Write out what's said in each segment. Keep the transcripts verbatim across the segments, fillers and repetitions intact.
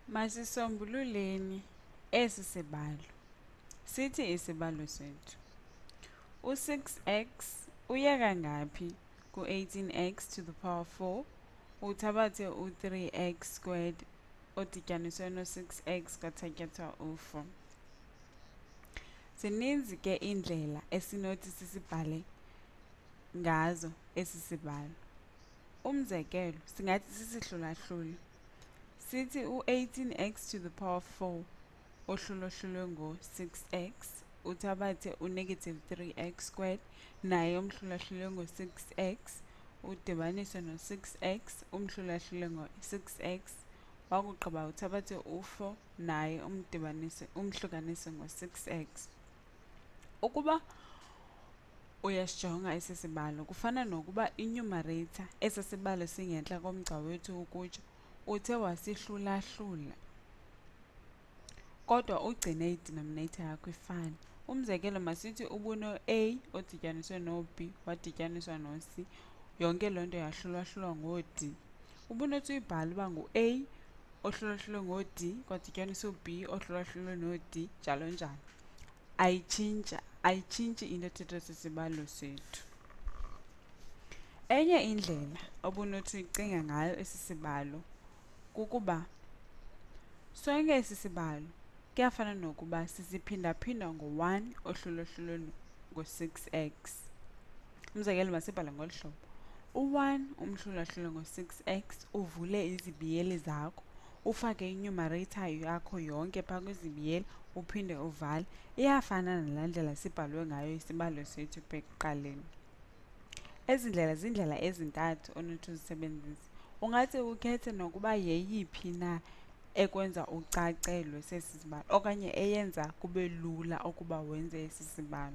Masisombululeni esi sibalo. Sithi isibalo sethu u six x uya kangaphi ku eighteen x to the power four uthabathe u three x squared odityaniswe no six x kwathatyathwa u four. Zininzi ke indlela esinothi sisibhale ngazo esi sibalo. Umzekelo, singathi sisihlulahlule. Sithi u eighteen x to the power four ohlulohlulwe ngo six x uthabathe u negative three x squared naye umhlulahlulwe ngo six x udibanise no six x umhlulahlule ngo six x wakugqiba uthabathe u four naye umdibanise umhlukanise ngo six x. Ukuba uyasijonga esi sibalo kufana nokuba inumerator esi sibalo singentla komgca wethu ukutsho uthe wasihlulahlula kodwa ugcine idenominator yakho ifana. Umzekelo, masithi ubuno-a odityaniswe no-b wadityaniswa no-c, yonke loo nto yahlulwahlulwa ngo-d. Ubunothi uyibhale uba ngu-a ohlulwahlulwe ngo-d kwadityaniswa u-b ohlulwahlulwe no-d, njalo njalo. Ayitshintsha ayitshintshi into ethethwa sisibalo sethu. Enye indlela obunothi uyicinga ngayo esi sibalo kukuba sonke esi sibalo kuyafana nokuba sisiphindaphinda ngo-one ohlulwahlulwe ngo-six x. Umzekelo, masibhale ngolu hlobo. u-one umhlulahlule ngo-six x uvule izibiyeli zakho, ufake inumerator yakho yonke phaa kwizibiyeli uphinde uvale. Iyafana nalaa ndlela sibhalwe ngayo isibalo sethu phaa ekuqaleni. Ezi ndlela ziindlela ezintathu onothi uzisebenzise. Ungathi ukhethe nokuba yeyiphi na ekwenza ucacelwe sesi sibalo okanye eyenza kube lula ukuba wenze esi sibalo.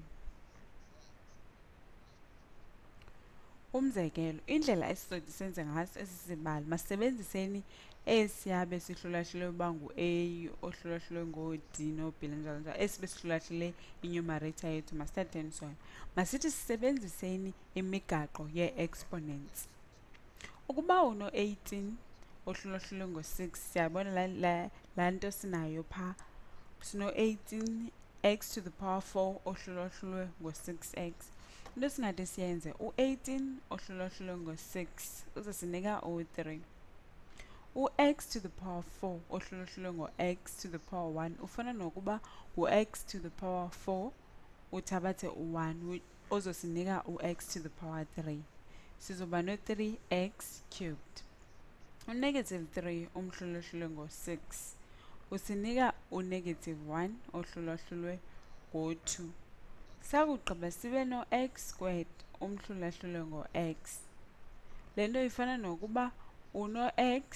Umzekelo, indlela esizothi senze ngaso esi sibalo, masisebenziseni esiya besihlulahlule uba ngu-a ohlulwahlulwe ngo-d no-b njalo njalo, esi besihlulahlule inumerator yethu masithatheni sona. Masithi sisebenziseni imigaqo yee-exponents. Ukuba uno-eighteen ohlulwahlulwe ngo-six, siyabona laa nto sinayo phaa, sino-eighteen x to the power four ohlulwahlulwe ngo-six x. Into singathi siyenze, u-eighteen ohlulwahlulwe ngo-six uzosinika u-three. U-x to the power four ohlulwahlulwe ngo-x to the power one ufana nokuba ngu-x to the power four uthabathe u-one ozosinika u-x to the power three. Sizoba no-three x cubed. U-negative three umhlulwahlulwe ngo-six usinika u-negative one ohlulwahlulwe ngo-two. Sakugqiba sibe no-x squared umhlulahlulwe ngo-x. Le nto ifana nokuba uno-x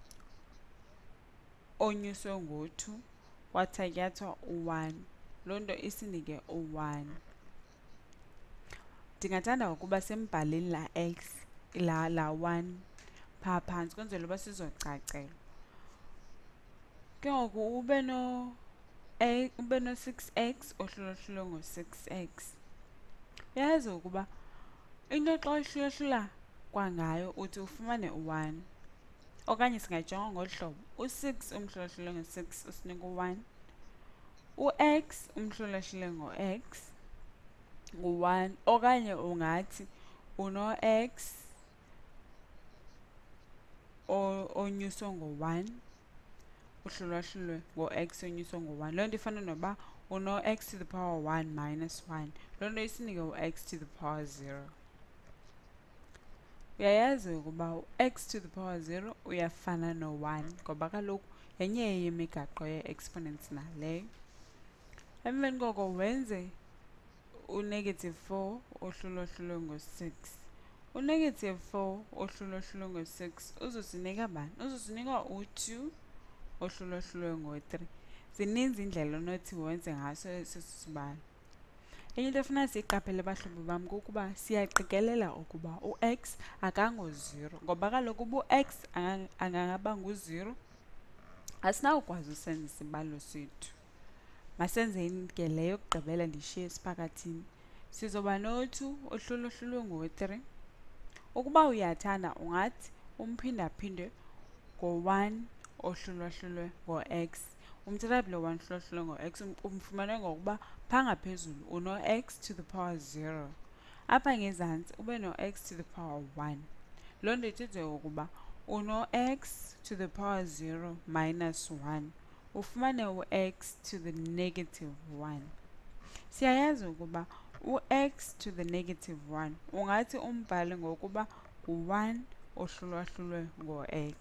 onyuswe ngo-two kwathatyathwa u-one. Loo nto isinike u-one. Ndingathanda ukuba simbhaleni laa x laa laa one phaa phantsi kwenzela uba sizocacelwa. Ke ngoku ube no ube no-six x ohlulwahlulwe ngo-six x. Uyayazi ukuba into xa uyihlulahlula kwangayo uthi ufumane u-one. Okanye singayijonga ngolu hlobo, u-six umhlulahlule ngo-six usinika u-one. U-x umhlulahlule ngo-x ngu-one. Okanye ungathi uno-x onyuswe ngo-one uhlulwahlulwe ngo-x onyuswe ngo-one. Loo nto ifana noba uno-x to the power one minus one. Loo nto isinike u-x to the power zero. Uyayazi ukuba u-x to the power zero uyafana no-one ngoba kaloku yenye yemigaqo yee-exponents naleyo. Emveni koko wenze u-negative four ohlulwahlulwe ngo-six. U-negative four ohlulwahlulwe ngo-six uzosinika bani? Uzosinika u-two ohlulwahlulwe ngo-three. Zininzi iindlela onothi wenze ngaso esi sibalo. Enye into efuna siyiqaphele bahlobo bam kukuba siyaqikelela ukuba u-x akango-zero ngoba kaloku uba u-x angangaba ngu-zero asinawukwazi usenza isibalo sethu. Masenzeni ke le yokugqibela ndishiye esiphakathini. Sizoba no-two ohlulwahlulwe ngo-three. Ukuba uyathanda ungathi umphindaphinde ngo-one ohlulwahlulwe ngo-x. Umthetho lo one ohlulwahlulwe ngo-x umfumane ngokuba phaa ngaphezulu uno-x to the power zero, apha ngezantsi ube no-x to the power one. Loo nto ithethe ukuba uno-x to the power zero minus one, ufumane u-x to the negative one. Siyayazi ukuba u-x to the negative one ungathi umbhale ngokuba u-one ohlulwahlulwe ngo-x.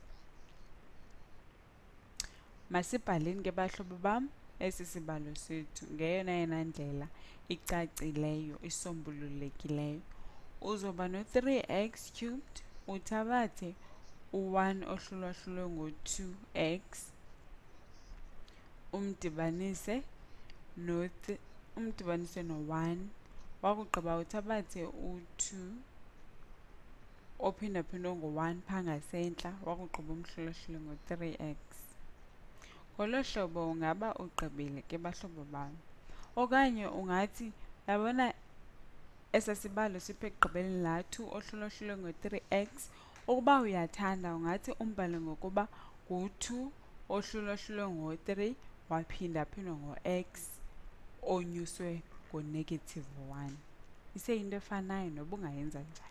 Masibhaleni ke bahlobo bam esi sibalo sethu ngeyona yona ndlela icacileyo isombululekileyo. Uzoba no-three x cubed uthabathe u-one ohlulwahlulwe ngo-two x umdibanise no umdibanise no-one, wakugqiba uthabathe u-two ophindaphindwe ngo-one phaa ngasentla, wakugqiba umhlulahlule ngo-three x. Ngolo hlobo ungaba ugqibile ke bahlobo bam. Okanye ungathi yabona esa sibalo sipha ekugqibeleni laa two ohlulwahlulwe ngo-three x, ukuba uyathanda ungathi umbhale ngokuba ngu-two ohlulwahlulwe ngo-three waphindaphindwa ngo-x onyuswe ngo-negative one. Iseyinto efanayo noba ungayenza njani.